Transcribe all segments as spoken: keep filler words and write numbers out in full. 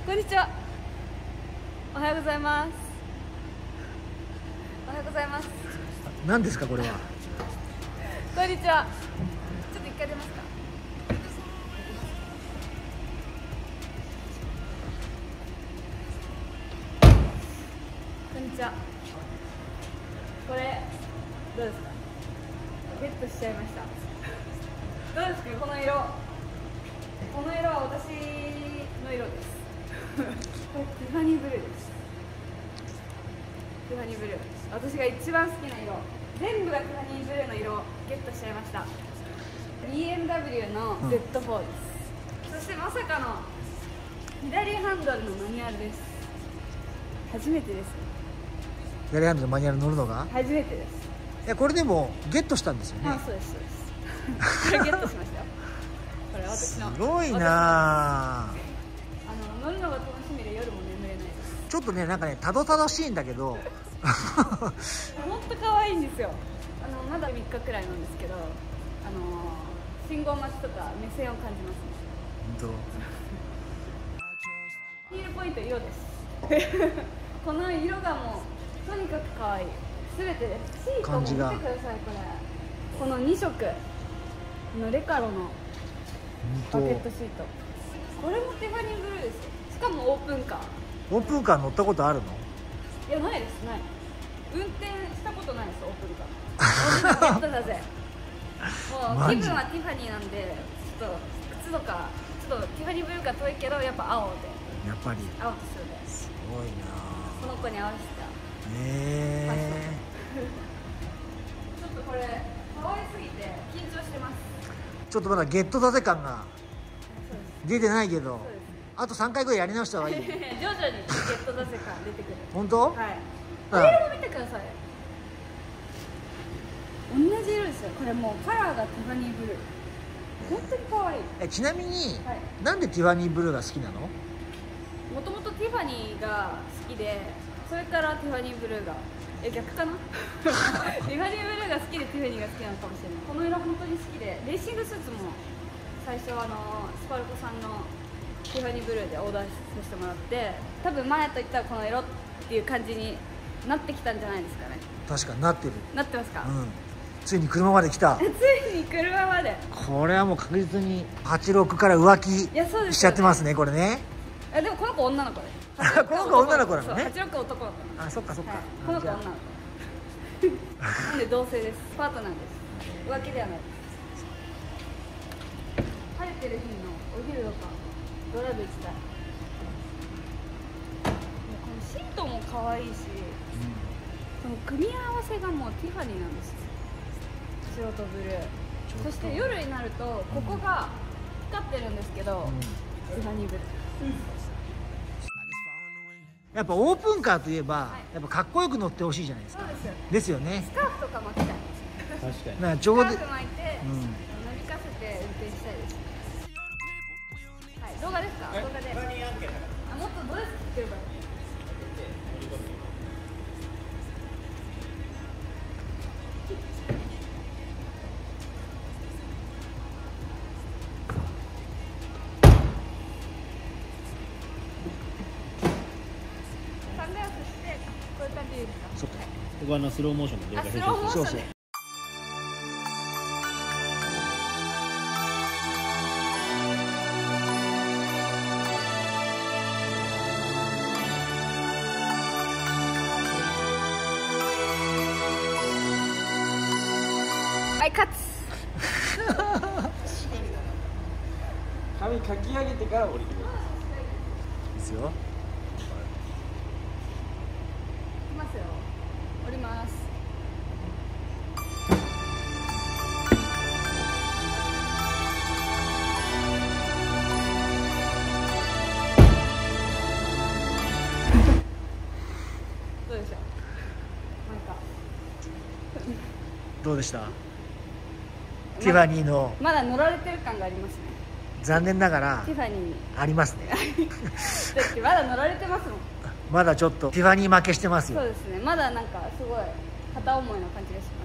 こんにちは。おはようございます。おはようございます。 何ですかこれは。 こんにちは。ちょっと一回出ますか。こんにちは。これどうですか。ゲットしちゃいました。どうですかこの色。この色は私の色です。これティファニーブルーです。ティファニーブルー、私が一番好きな色、全部がティファニーブルーの色をゲットしちゃいました。 ビーエムダブリュー の ゼットフォー です、うん、そしてまさかの左ハンドルのマニュアルです。初めてです。 左ハンドルのマニュアル乗るのが初めてです。 いやこれでもゲットしたんですよね。 あ、そうですそうですこれゲットしましたよ。これ私のすごいなあ。 乗るのが楽しみで夜も眠れないです。 ちょっとねなんかねたどたどしいんだけど本当可愛いんですよ。あのまだみっかくらいなんですけど、あの信号待ちとか目線を感じますね。本当。ヒールポイント色です。この色がもうとにかく可愛い。すべてです。シートも見てくださいこれ。このに色のレカロのバケットシート。これもティファニーブルーですよ。しかもオープンカー。 オープンカー乗ったことあるの？ いやないですない。運転したことないですオープンカー。オープンカーゲットだぜ。もう気分はティファニーなんでちょっと靴とかちょっとティファニーブルーが遠いけどやっぱ青で。 やっぱり。 青と白で。 すごいな。 この子に合わせた。 へえ。 ちょっとこれ可愛すぎて緊張してます。 ちょっとまだゲットだぜ感が出てないけど。あとさんかいぐらいやり直した方がいい。徐 々にゲットだぜ感出てくる。 本当？ はい。これ色も見てください。同じ色ですよ。これもうカラーがティファニーブルー。本当に可愛い。 えちなみに、 はい、 なんでティファニーブルーが好きなの？ もともとティファニーが好きで、それからティファニーブルーがえ逆かな？ティファニーブルーが好きでティファニーが好きなのかもしれない。この色本当に好きで、レーシングスーツも最初あのスパルコさんのティファニーブルーでオーダーさせてもらって、多分前といったらこの色っていう感じになってきたんじゃないですかね。 確かになってる。 なってますか？うん、 ついに車まで来た。 ついに車まで。 これはもう確実にはちじゅうろくから浮気しちゃってますねこれね。 えでもこの子女の子でこの子女の子なのね。 はちじゅうろく男の子。 あ、そっかそっか、はい、 この子女の子なんで同性です。パートナーです。浮気ではないです。晴れてる日のお昼とかドライブ行きたい。このシートも可愛いし、うん、その組み合わせがもうティファニーなんですよ。白とブルー。そして夜になるとここが光ってるんですけど、うん、ティファニーブルー、うん、 やっぱオープンカーといえば、はい、やっぱかっこよく乗ってほしいじゃないですか。 そうですよ。 ですよね。 スカーフとか巻きたい。 確かに。なんかちょうどスカーフ巻いて、うん、なびかせて運転したいです。はい、動画ですか？動画で。あ、もっとドレス着てるから。サングラスしてこういう感じでいいですか？ そうか。 ここはのスローモーションの動画編集して。 そうそう。 はい、カツ。 髪かき上げてから降りてくる。 ですよ。 いきますよ。降ります。どうでしょう。なんか。 どうでした？ティファニーのまだ乗られてる感がありますね。 残念ながらティファニーにありますね。 だってまだ乗られてますもん。 まだちょっとティファニー負けしてますよ。 そうですね。まだなんかすごい片思いな感じがし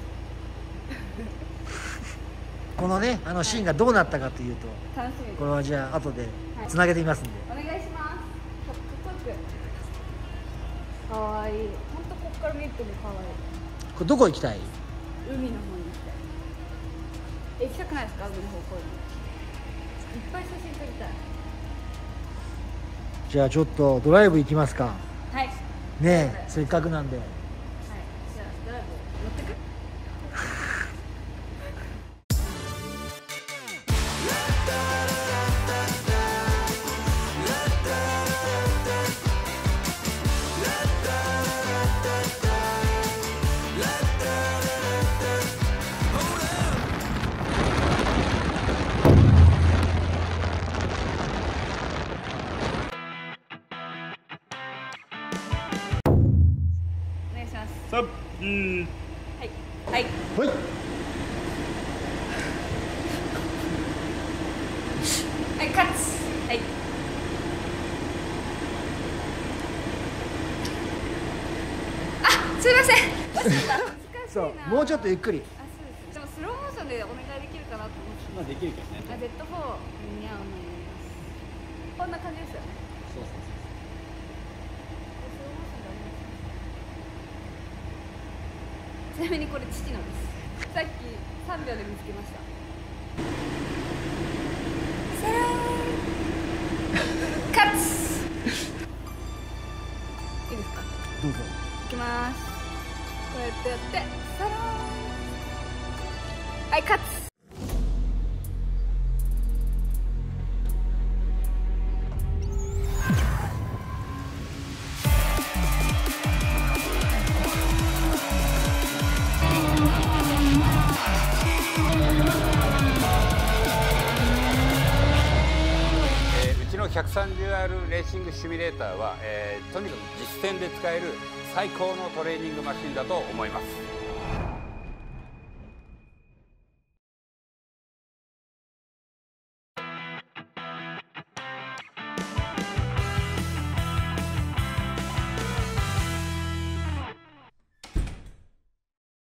ます。 このねあのシーンがどうなったかというと、 楽しみです。 これはじゃあ後でつなげてみますんで、 はい、お願いします。 かわいい。本当ここから見てもかわいい。 これどこ行きたい？ 海の方に行きたい。行きたくないですか、海の方向に。いっぱい写真撮りたい。 じゃあちょっとドライブ行きますか。 はい。 ねえ、せっかくなんで。 はい。じゃあドライブ乗ってく？お願いします。 さっきーはい。はい。 はい。 はい、カッツ。はい。あ、すいません。難しいな。 そう、もうちょっとゆっくり。 あ、そうです。でもスローモーションでお願いできるかなと思って。 まあできるけどね。 あ、ゼットフォーに合うのになります。こんな感じですよね。 そうそうスローモーションでお願いします。ちなみにこれ父のです。さっきさんびょうで見つけました。サラーンカッツ。いいですか？ どうぞ。 いきます。こうやってやってサラーン。はい、カッツ。 うちの ひゃくさんじゅうアール レーシングシミュレーターは、えーとにかく実戦で使える最高のトレーニングマシンだと思います。